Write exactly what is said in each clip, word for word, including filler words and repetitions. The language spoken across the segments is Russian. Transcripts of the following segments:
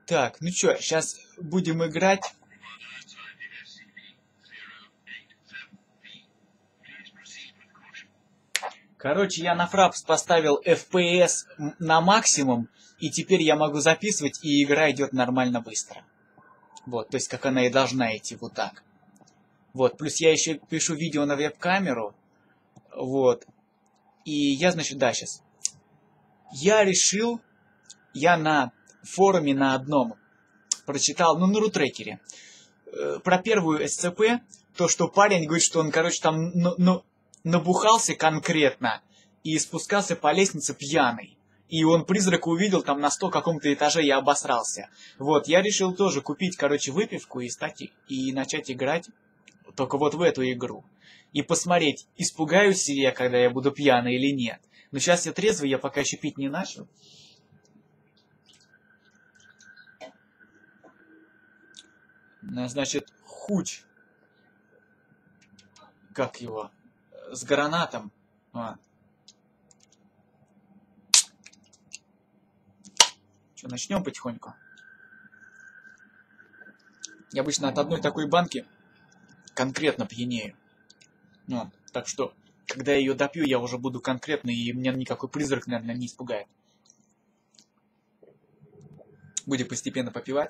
Так, ну чё, сейчас будем играть. Короче, я на Фрапс поставил эф пи эс на максимум, и теперь я могу записывать, и игра идет нормально быстро. Вот, то есть как она и должна идти, вот так. Вот, плюс я еще пишу видео на веб-камеру. Вот. И я, значит, да, сейчас. Я решил, я на форуме на одном прочитал, ну, на рутрекере, э, про первую эс цэ пэ, то, что парень говорит, что он, короче, там ну, ну, набухался конкретно и спускался по лестнице пьяный. И он призрака увидел там на сто каком-то этаже и обосрался. Вот, я решил тоже купить, короче, выпивку и, стать, и начать играть только вот в эту игру. И посмотреть, испугаюсь ли я, когда я буду пьяный или нет. Но сейчас я трезвый, я пока еще пить не начал. Значит, хуч. Как его? С гранатом. А. Что, начнем потихоньку? Я обычно от одной такой банки конкретно пьянею. Ну, так что, когда я ее допью, я уже буду конкретно, и меня никакой призрак, наверное, не испугает. Будем постепенно попивать.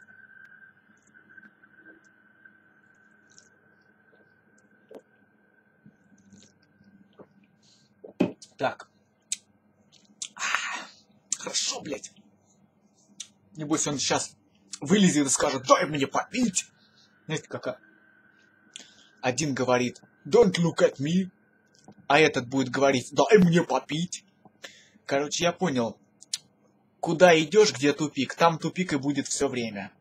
Так. Хорошо, блядь. Небось, он сейчас вылезет и скажет: дай мне попить. Знаете, как один говорит: don't look at me. А этот будет говорить: дай мне попить. Короче, я понял. Куда идешь, где тупик, там тупик и будет все время.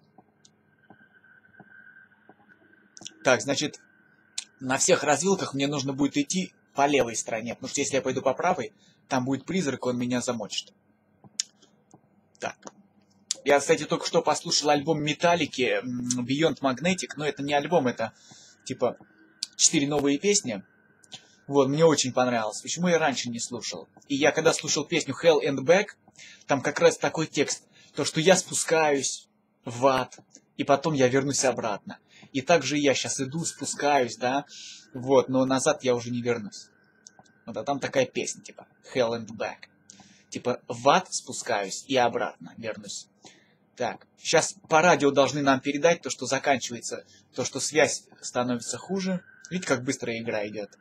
Так, значит, на всех развилках мне нужно будет идти по левой стороне. Потому что если я пойду по правой, там будет призрак, он меня замочит. Так. Я, кстати, только что послушал альбом Металлики Beyond Magnetic. Но это не альбом, это типа четыре новые песни. Вот, мне очень понравилось. Почему я раньше не слушал? И я когда слушал песню Hell and Back, там как раз такой текст. То, что я спускаюсь в ад, и потом я вернусь обратно. И так же я сейчас иду, спускаюсь, да. Вот, но назад я уже не вернусь. Вот, а там такая песня, типа Hell and Back. Типа в ад спускаюсь и обратно вернусь. Так, сейчас по радио должны нам передать то, что заканчивается, то, что связь становится хуже. Видите, как быстро игра идет.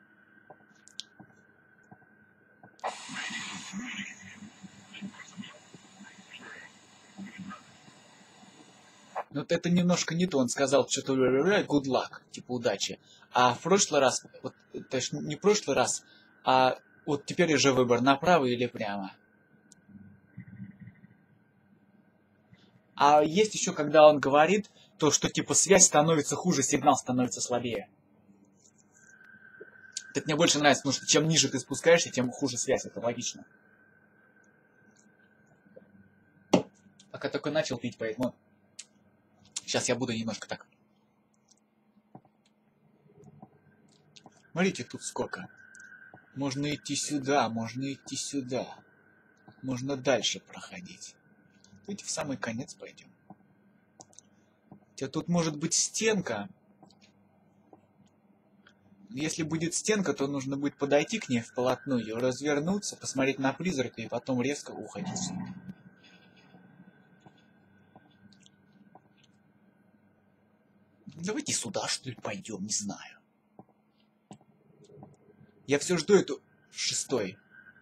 Вот это немножко не то. Он сказал что-то good luck, типа удачи. А в прошлый раз, вот, то есть не в прошлый раз, а вот теперь уже выбор, направо или прямо. А есть еще, когда он говорит, то, что типа связь становится хуже, сигнал становится слабее. Это мне больше нравится, потому что чем ниже ты спускаешься, тем хуже связь. Это логично. Пока только начал пить, поэтому сейчас я буду немножко так. Смотрите, тут сколько. Можно идти сюда, можно идти сюда. Можно дальше проходить. Давайте в самый конец пойдем. Хотя тут может быть стенка. Если будет стенка, то нужно будет подойти к ней вплотную, развернуться, посмотреть на призрака и потом резко уходить. Давайте сюда, что ли, пойдем, не знаю. Я все жду эту шестой.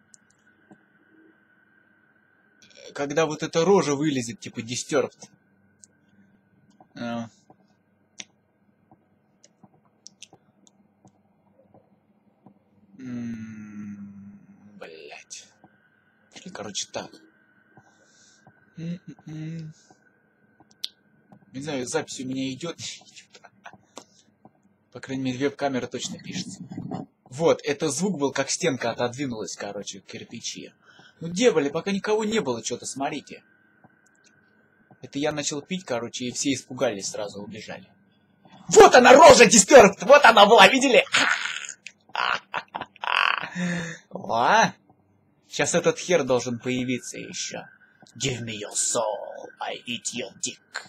Когда вот эта рожа вылезет, типа Disturbed. А. Блять. Или, короче, так. Не знаю, запись у меня идет. По крайней мере, веб-камера точно пишется. Вот, это звук был, как стенка отодвинулась, короче, кирпичи. Ну, дьяволе, пока никого не было, что-то, смотрите. Это я начал пить, короче, и все испугались, сразу убежали. Вот она, рожа Disturbed! Вот она была, видели? О! Сейчас этот хер должен появиться еще. Give me your soul, I eat your dick.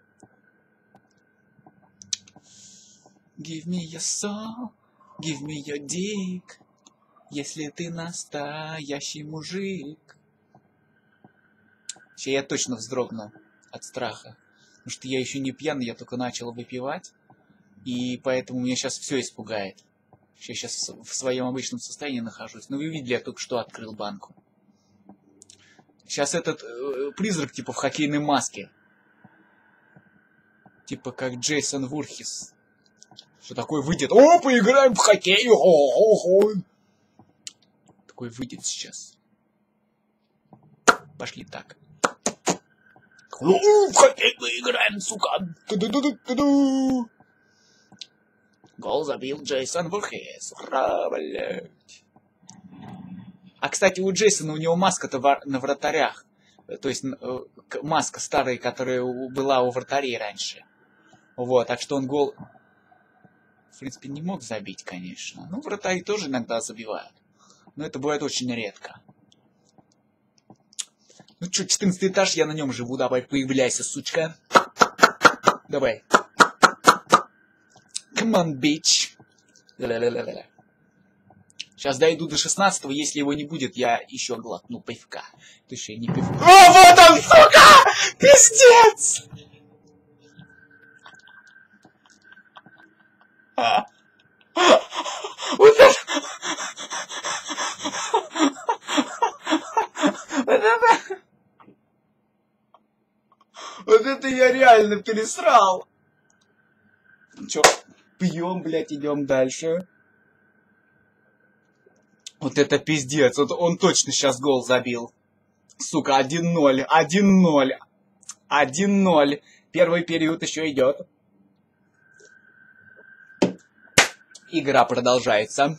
Give me your soul, give me your dick. Если ты настоящий мужик. Сейчас я точно вздрогну от страха. Потому что я еще не пьяный, я только начал выпивать. И поэтому меня сейчас все испугает. Я сейчас в своем обычном состоянии нахожусь. Но вы видели, я только что открыл банку. Сейчас этот э, призрак типа в хоккейной маске. Типа как Джейсон Вурхис. Что такое выйдет? О, поиграем в хоккей! О-о-о! Такой выйдет сейчас. Пошли так. В хоккей поиграем, сука! Ту-ду-ду-ду-ду-ду! Гол забил Джейсон Вурхис. Ура, блядь! А, кстати, у Джейсона, у него маска-то на вратарях. То есть э, маска старая, которая была у вратарей раньше. Вот, так что он гол, в принципе, не мог забить, конечно. Ну, вратари тоже иногда забивают. Но это бывает очень редко. Ну что, четырнадцатый этаж, я на нем живу. Давай, появляйся, сучка. Давай. Come on, bitch. Ля-ля-ля-ля-ля. Сейчас дойду до шестнадцатого, если его не будет, я еще глотну пивка. Ты еще не пивка. О, вот он, сука! Пиздец! А. Вот это... Вот это... Вот это я реально пересрал. Чё, пьем, блядь, идем дальше. Вот это пиздец, вот он точно сейчас гол забил. Сука, один ноль, один ноль, один ноль. Первый период еще идет. Игра продолжается.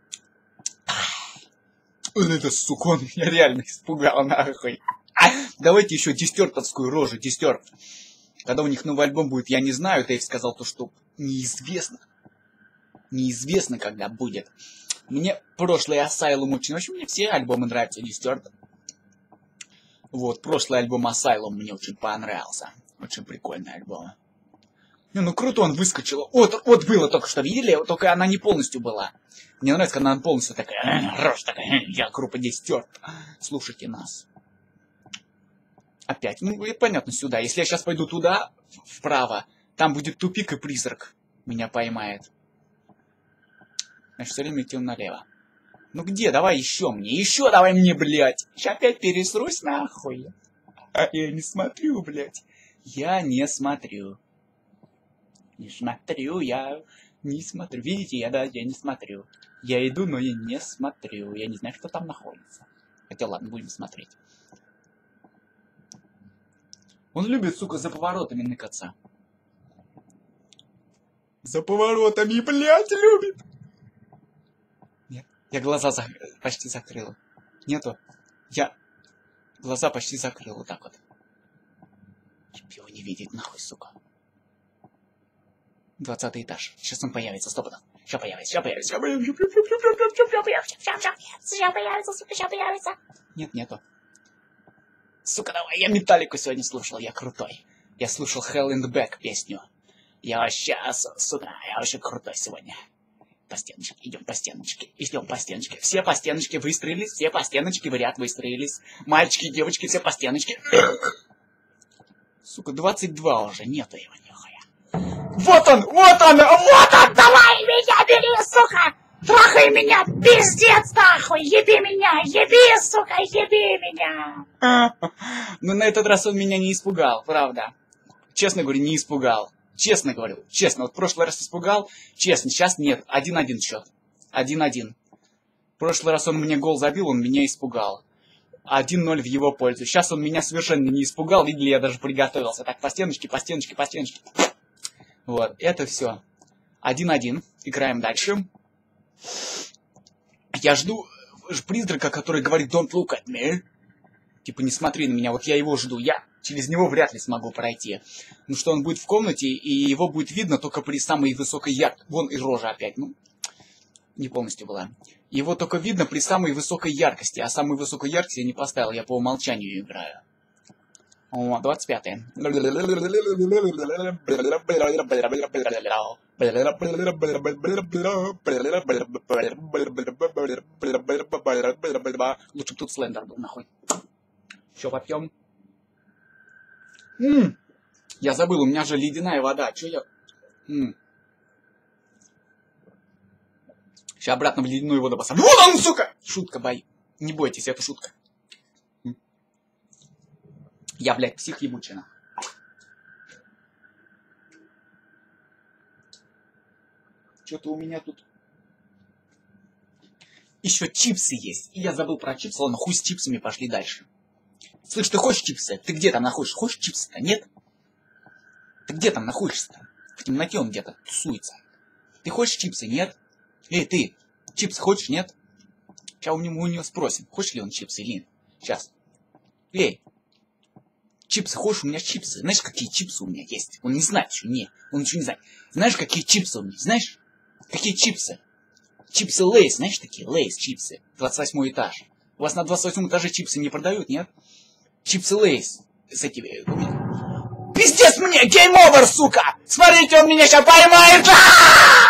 Вот это, сука, он меня реально испугал, нахуй. Давайте еще дистертовскую рожу, дистерт. Когда у них новый альбом будет, я не знаю. Дэйв сказал то, что неизвестно. Неизвестно, когда будет. Мне прошлый Asylum очень... В общем, мне все альбомы нравятся, Disturbed. Вот, прошлый альбом Asylum мне очень понравился. Очень прикольный альбом. Не, ну круто он выскочил. Вот, вот было только что, видели? Только она не полностью была. Мне нравится, когда она полностью такая... Рожь такая, я группа Disturbed. Слушайте нас. Опять, ну, понятно, сюда. Если я сейчас пойду туда, вправо, там будет тупик и призрак меня поймает. Значит, все время идти налево. Ну где? Давай еще мне. Еще давай мне, блядь. Сейчас опять пересрусь нахуй. А я не смотрю, блядь. Я не смотрю. Не смотрю, я не смотрю. Видите, я, да, я не смотрю. Я иду, но я не смотрю. Я не знаю, что там находится. Хотя ладно, будем смотреть. Он любит, сука, за поворотами ныкаться. За поворотами, блядь, любит. Нет, я глаза за... почти закрыл. Нету. Я глаза почти закрыл вот так вот. Чтоб его не видеть, нахуй, сука. Двадцатый этаж. Сейчас он появится, стопудов. Сейчас появится, сейчас появится, сейчас появится, сейчас появится, сейчас появится, сука, сейчас появится. Нет, нету. Сука, давай, я Металлику сегодня слушал, я крутой. Я слушал Hell in the Back песню. Я вообще, сука, я вообще крутой сегодня. По стеночке, идем по стеночке, идем по стеночке. Все по стеночке выстроились, все по стеночке в ряд выстроились. Мальчики и девочки, все по стеночке. Сука, двадцать два уже, нету его нихуя. Вот он, вот он, вот он, давай меня бери, сука! Трахай меня, пиздец нахуй, еби меня, еби, сука, еби меня. Ну на этот раз он меня не испугал, правда. Честно говорю, не испугал. Честно говорю, честно, вот в прошлый раз испугал, честно, сейчас нет, один-один счет, один-один. В прошлый раз он мне гол забил, он меня испугал. один ноль в его пользу. Сейчас он меня совершенно не испугал, видели, я даже приготовился. Так, по стеночке, по стеночке, по стеночке. Вот, это все. один-один, играем дальше. Я жду призрака, который говорит «Don't look at me». Типа, не смотри на меня, вот я его жду. Я через него вряд ли смогу пройти. Ну что, он будет в комнате, и его будет видно только при самой высокой яркости. Вон и рожа опять, ну, не полностью была. Его только видно при самой высокой яркости, а самой высокой яркости я не поставил, я по умолчанию играю. О, двадцать пятое. Лучше бы тут слендер был, нахуй. Еще попьем. М-м. Я забыл, у меня же ледяная вода. Че я... М-м. Сейчас обратно в ледяную воду посадим. Вот он, сука! Шутка, бай. Не бойтесь, это шутка. Я, блядь, псих ебучина. Что-то у меня тут... Еще чипсы есть. И я забыл про чипсы. Ладно, хуй с чипсами, пошли дальше. Слышь, ты хочешь чипсы? Ты где там находишься? Хочешь чипсы-то? Нет? Ты где там находишься-то? В темноте он где-то тусуется. Ты хочешь чипсы? Нет? Эй, ты, чипсы хочешь? Нет? Сейчас у него, у него спросим, хочешь ли он чипсы или нет. Сейчас. Эй, чипсы хочешь? У меня чипсы. Знаешь, какие чипсы у меня есть? Он не знает еще, не. Он еще не знает. Знаешь, какие чипсы у меня? Знаешь? Какие чипсы? Чипсы Лейс, знаешь такие? Лейс чипсы. двадцать восьмой этаж. У вас на двадцать восьмом этаже чипсы не продают, нет? Чипсы Лейс. С этими... Пиздец мне! Гейм овер, сука! Смотрите, он меня сейчас поймает! А-а-а!